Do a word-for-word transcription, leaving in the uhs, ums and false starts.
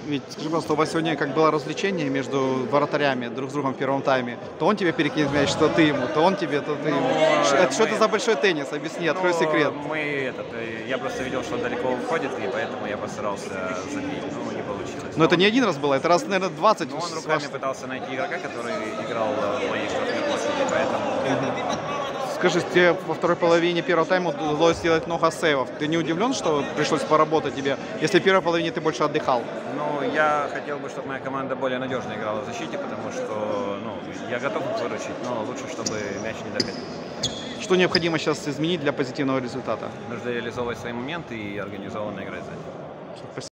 Ведь скажи, просто у вас сегодня как было развлечение между вратарями друг с другом в первом тайме. То он тебе перекинет мяч, что ты ему, то он тебе, то ты ему. Ну, Ш- это, что мы- это за большой теннис? Объясни, открой Ну, секрет. Мы этот, э, я просто видел, что он далеко уходит, и поэтому я постарался забить. Ну, не получилось. Но это не один раз было, это раз, наверное, двадцать. Но он с руками вашей- пытался найти игрока, который играл э, в моей штрафной площади, поэтому... Скажи, тебе во второй половине первого тайма удалось сделать много сейвов. Ты не удивлен, что пришлось поработать тебе, если в первой половине ты больше отдыхал? Ну, я хотел бы, чтобы моя команда более надежно играла в защите, потому что, ну, я готов их выручить, но лучше, чтобы мяч не доходил. Что необходимо сейчас изменить для позитивного результата? Нужно реализовывать свои моменты и организованно играть сзади. Спасибо.